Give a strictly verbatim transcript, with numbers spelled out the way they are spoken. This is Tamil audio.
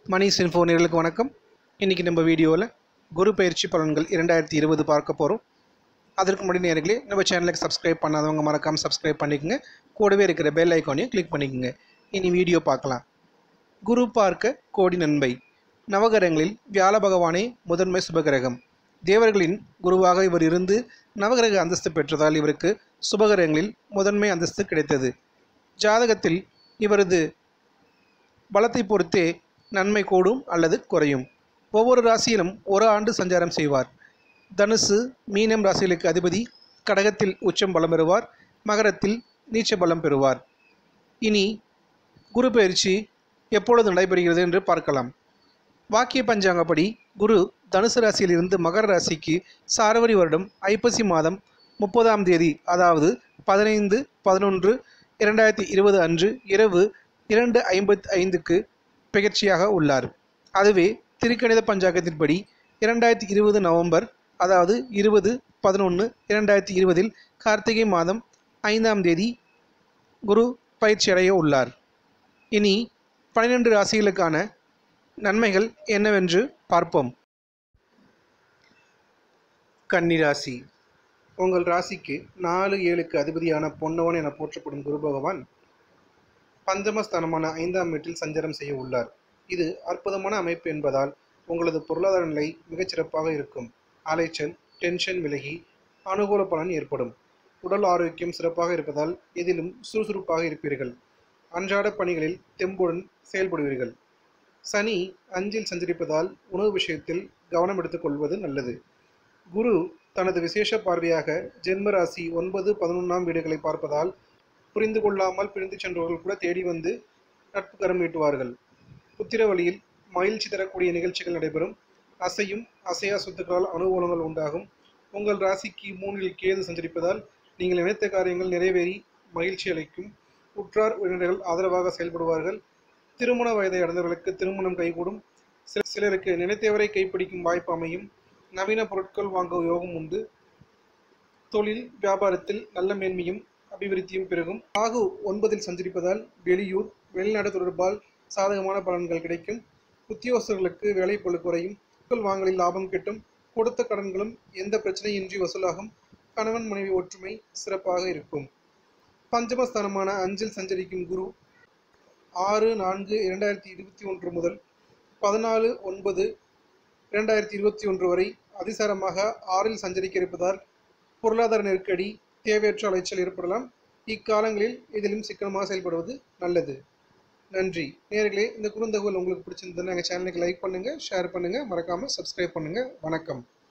மணி சென்ஃபோ நேயர்களுக்கு வணக்கம். இன்றைக்கி நம்ம வீடியோவில் குரு பயிற்சி பலன்கள் இரண்டாயிரத்தி இருபது பார்க்க போகிறோம். அதற்கு முன்னாடி நேயர்களே, நம்ம சேனலுக்கு சப்ஸ்கிரைப் பண்ணாதவங்க மறக்காமல் சப்ஸ்கிரைப் பண்ணிக்கோங்க. கூடவே இருக்கிற பெல் ஐக்கானையும் கிளிக் பண்ணிக்கோங்க. இனி வீடியோ பார்க்கலாம். குரு பார்க்க கோடி நன்மை. நவகிரகங்களில் வியாழ பகவானே முதன்மை சுபகிரகம். தேவர்களின் குருவாக இவர் இருந்து நவகிரக அந்தஸ்து பெற்றதால் இவருக்கு சுபகிரகங்களில் முதன்மை அந்தஸ்து கிடைத்தது. ஜாதகத்தில் இவரது பலத்தை பொறுத்தே நன்மை கூடும் அல்லது குறையும். ஒவ்வொரு ராசியிலும் ஒரு ஆண்டு சஞ்சாரம் செய்வார். தனுசு மீனம் ராசிகளுக்கு அதிபதி கடகத்தில் உச்சம் பலம் பெறுவார், மகரத்தில் நீச்ச பலம் பெறுவார். இனி குரு பயிற்சி எப்பொழுது நடைபெறுகிறது என்று பார்க்கலாம். வாக்கிய பஞ்சாங்கப்படி குரு தனுசு ராசியிலிருந்து மகர ராசிக்கு சார்வரி வருடம் ஐப்பசி மாதம் முப்பதாம் தேதி, அதாவது பதினைந்து பதினொன்று இரண்டாயிரத்தி இருபது அன்று இரவு இரண்டு ஐம்பத்தி ஐந்துக்கு பெயர்ச்சியாக உள்ளார். அதுவே திருக்கணித பஞ்சாங்கத்தின்படி இரண்டாயிரத்தி இருபது நவம்பர், அதாவது இருபது பதினொன்று இரண்டாயிரத்தி இருபதில் கார்த்திகை மாதம் ஐந்தாம் தேதி குரு பயிற்சியடைய உள்ளார். இனி பன்னிரெண்டு ராசிகளுக்கான நன்மைகள் என்னவென்று பார்ப்போம். கன்னி ராசி. உங்கள் ராசிக்கு நாலு ஏழுக்கு அதிபதியான பொன்னவன் என போற்றப்படும் குரு பகவான் பஞ்சமஸ்தானமான ஐந்தாம் வீட்டில் சஞ்சாரம் செய்ய உள்ளார். இது அற்புதமான அமைப்பு என்பதால் உங்களது பொருளாதார நிலை மிகச்சிறப்பாக இருக்கும். அலைச்சல் டென்ஷன் விலகி அனுகூல பலன் ஏற்படும். உடல் ஆரோக்கியம் சிறப்பாக இருப்பதால் எதிலும் சுறுசுறுப்பாக இருப்பீர்கள். அன்றாட பணிகளில் தெம்புடன் செயல்படுவீர்கள். சனி அஞ்சில் சஞ்சரிப்பதால் உணவு விஷயத்தில் கவனம் எடுத்துக்கொள்வது நல்லது. குரு தனது விசேஷ பார்வையாக ஜென்ம ராசி ஒன்பது பதினொன்றாம் வீடுகளை பார்ப்பதால் புரிந்து கொள்ளாமல் பிரிந்து சென்றவர்கள் கூட தேடி வந்து நட்பு கரம் நீட்டுவார்கள். புத்திர வழியில் மகிழ்ச்சி தரக்கூடிய நிகழ்ச்சிகள் நடைபெறும். அசையும் அசையா சொத்துக்களால் அனுகூலங்கள் உண்டாகும். உங்கள் ராசிக்கு மூன்றில் கேது சஞ்சரிப்பதால் நீங்கள் நினைத்த காரியங்கள் நிறைவேறி மகிழ்ச்சி அளிக்கும். உற்றார் உறவினர்கள் ஆதரவாக செயல்படுவார்கள். திருமண வயதை அடைந்தவர்களுக்கு திருமணம் கைகூடும். சில சிலருக்கு நினைத்தவரை கைப்பிடிக்கும் வாய்ப்பு அமையும். நவீன பொருட்கள் வாங்க யோகம் உண்டு. தொழில் வியாபாரத்தில் நல்ல மேன்மையும் அபிவிருத்தியும் பெருகும். ராகு ஒன்பதில் சஞ்சரிப்பதால் வெளியூர் வெளிநாடு தொடர்பால் சாதகமான பலன்கள் கிடைக்கும். உத்தியோகஸ்தர்களுக்கு வேலை பளு குறையும். பொருட்கள் வாங்கலில் லாபம் கிட்டும். கொடுத்த கடன்களும் எந்த பிரச்சனையின்றி வசூலாகும். கணவன் மனைவி ஒற்றுமை சிறப்பாக இருக்கும். பஞ்சமஸ்தானமான அஞ்சில் சஞ்சரிக்கும் குரு ஆறு நான்கு இரண்டாயிரத்தி இருபத்தி ஒன்று முதல் பதினாலு ஒன்பது இரண்டாயிரத்தி இருபத்தி ஒன்று வரை அதிசாரமாக ஆறில் சஞ்சரிக்க இருப்பதால் பொருளாதார நெருக்கடி தேவையற்ற அலைச்சல் ஏற்படலாம். இக்காலங்களில் இதிலும் சிக்கனமாக செயல்படுவது நல்லது. நன்றி நேயர்களே. இந்த குறுந்தகவல் உங்களுக்கு பிடிச்சிருந்ததுன்னா எங்கள் சேனலுக்கு லைக் பண்ணுங்கள், ஷேர் பண்ணுங்கள், மறக்காமல் சப்ஸ்கிரைப் பண்ணுங்கள். வணக்கம்.